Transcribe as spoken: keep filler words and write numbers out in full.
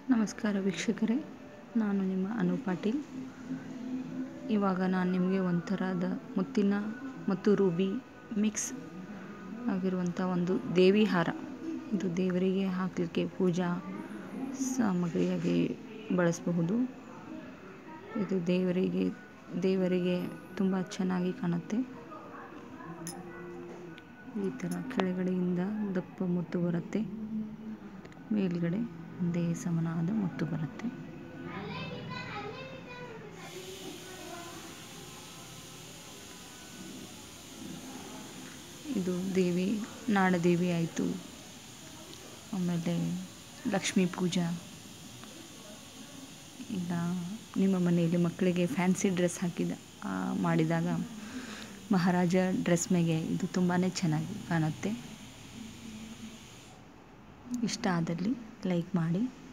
ನಮಸ್ಕಾರ ವೀಕ್ಷಕರೇ, ನಾನು ನಿಮ್ಮ ಅನು ಪಾಟೀಲ್. ಇವಾಗ ನಾನು ನಿಮಗೆ ಒಂಥರದ ಮುತ್ತಿನ ಮತ್ತು ರೂಬಿ ಮಿಕ್ಸ್ ಆಗಿರುವಂಥ ಒಂದು ದೇವಿ ಹಾರ, ಇದು ದೇವರಿಗೆ ಹಾಕಲಿಕ್ಕೆ ಪೂಜಾ ಸಾಮಗ್ರಿಯಾಗಿ ಬಳಸಬಹುದು. ಇದು ದೇವರಿಗೆ ದೇವರಿಗೆ ತುಂಬ ಚೆನ್ನಾಗಿ ಕಾಣುತ್ತೆ. ಈ ಥರ ಕೆಳಗಡೆಯಿಂದ ದಪ್ಪ ಮುತ್ತು ಬರುತ್ತೆ, ಮೇಲ್ಗಡೆ ಒಂದೇ ಸಮನಾದ ಮುತ್ತು ಬರುತ್ತೆ. ಇದು ದೇವಿ ನಾಡದೇವಿ ಆಯಿತು, ಆಮೇಲೆ ಲಕ್ಷ್ಮೀ ಪೂಜಾ, ಇಲ್ಲ ನಿಮ್ಮ ಮನೆಯಲ್ಲಿ ಮಕ್ಕಳಿಗೆ ಫ್ಯಾನ್ಸಿ ಡ್ರೆಸ್ ಹಾಕಿದ ಮಾಡಿದಾಗ ಮಹಾರಾಜ ಡ್ರೆಸ್ ಮೇಲೆ ಇದು ತುಂಬಾ ಚೆನ್ನಾಗಿ ಕಾಣುತ್ತೆ. ಇಷ್ಟ ಆದಲ್ಲಿ ಲೈಕ್ ಮಾಡಿ.